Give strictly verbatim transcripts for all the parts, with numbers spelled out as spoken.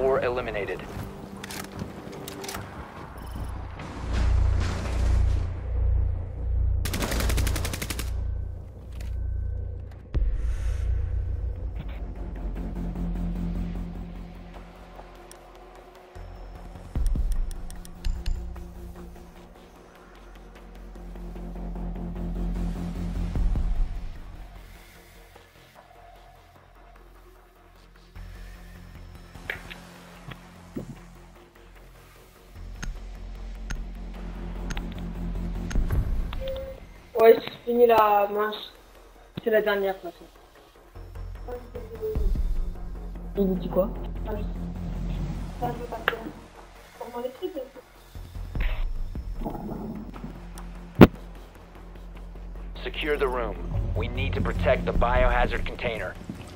four eliminated. Ouais, c'est fini la manche. C'est la dernière de toute façon. Il dit quoi? Ah, je... Ça, je veux pas faire. Pour moi, les trucs, Secure the room. We need to protect the biohazard container.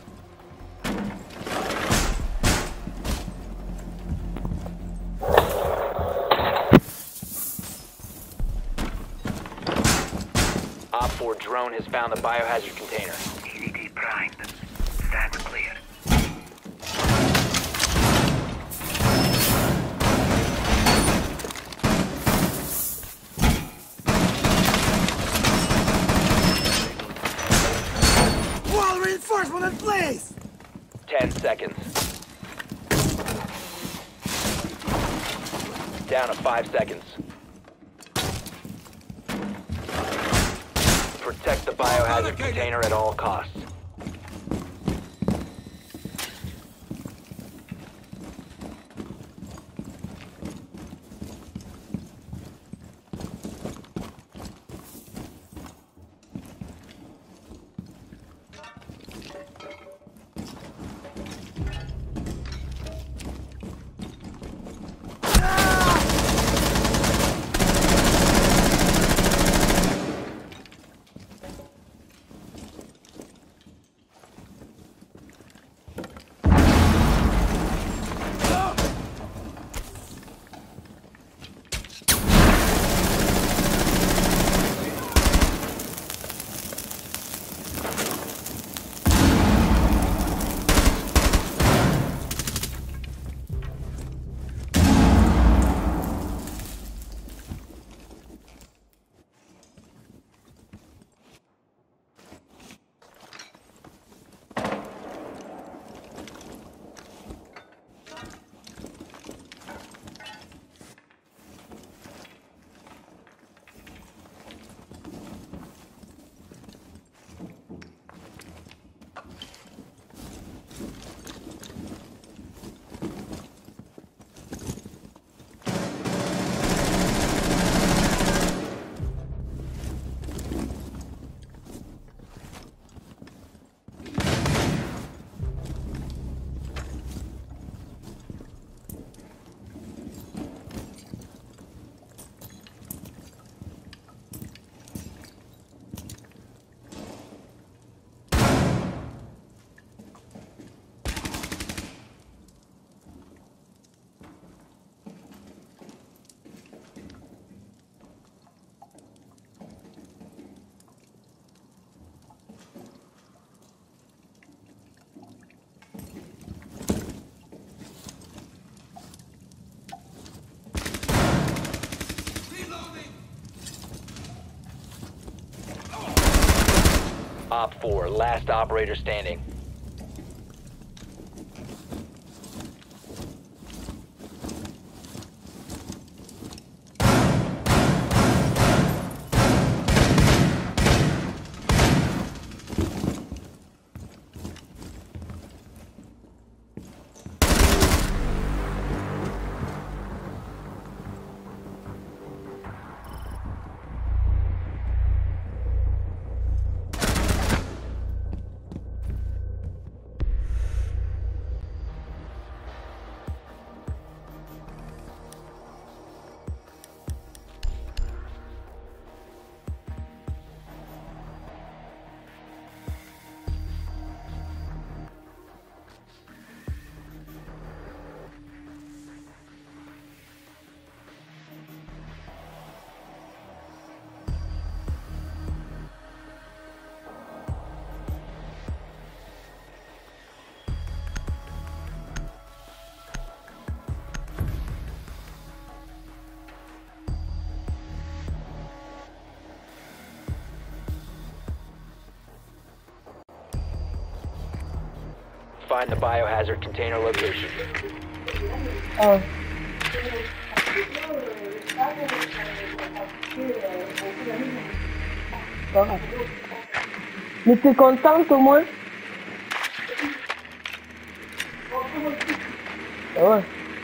Op four drone has found the biohazard container. E D D primed. Stand clear. Wall reinforcement in place! Ten seconds. Down to five seconds. Protect the biohazard container at all costs. Op four, last operator standing. find the biohazard container location. Ah. Correct. Mais t'es contente au moins? Ah ouais.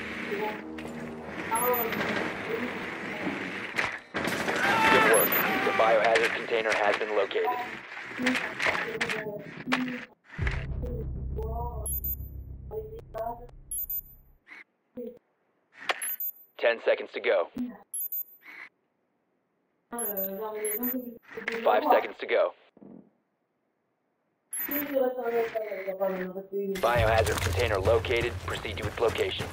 Good work. The biohazard container has been located. Ten seconds to go. Five seconds to go. Biohazard container located. Proceed to its location.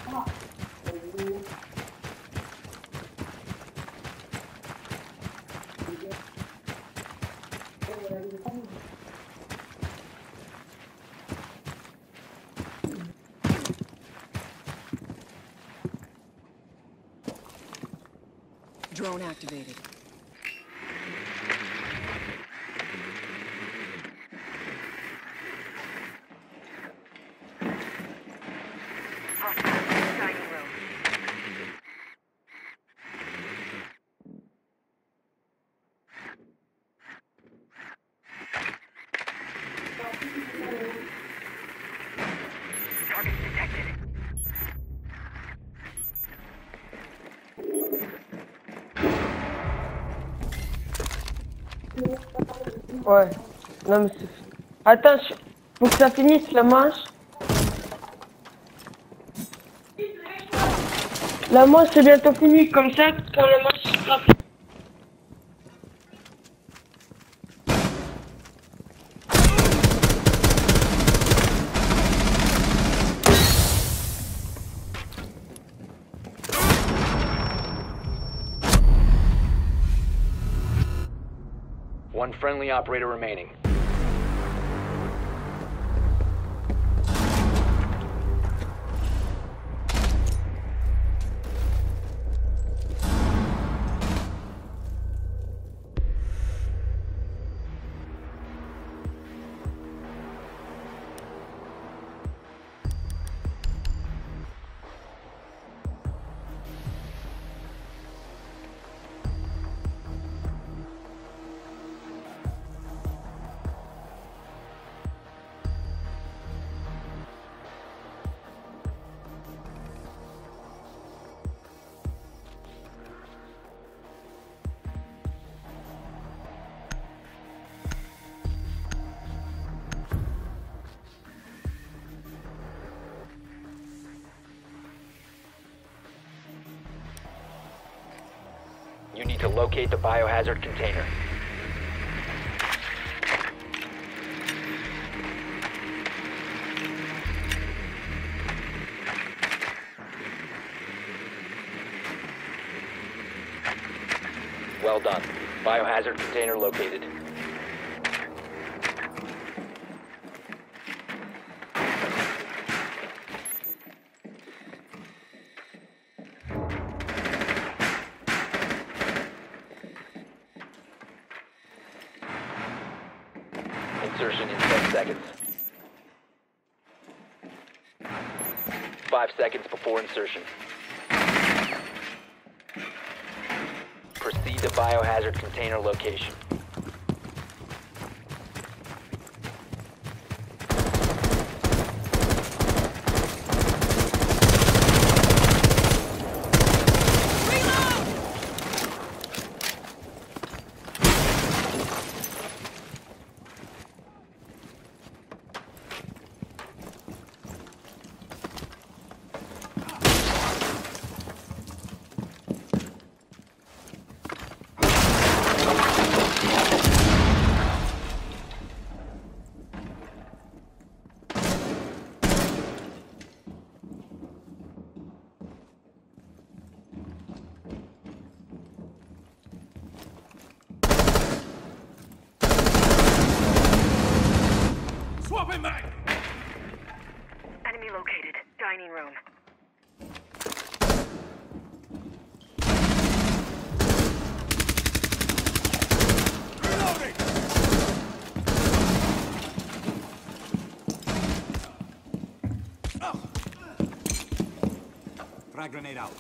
Drone activated. Dining room. Target detected. Ouais. Non mais c'est... Attends, je... faut que ça finisse la manche. La manche c'est bientôt fini, comme ça, quand la manche sera finie. One friendly operator remaining. You need to locate the biohazard container. Well done. Biohazard container located. Insertion in ten seconds. Five seconds before insertion. Proceed to biohazard container location. Swapping back! Enemy located. Dining room. Reloading! Frag grenade out.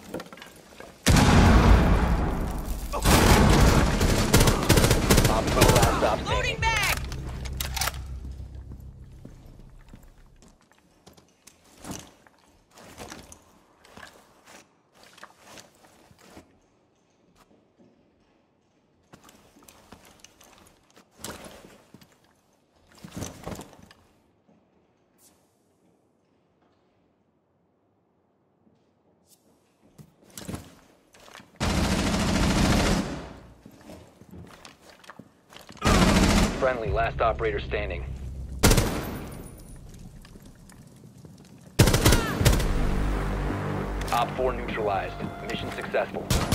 Op four last stop standing. Friendly, last operator standing. Op four neutralized. Mission successful.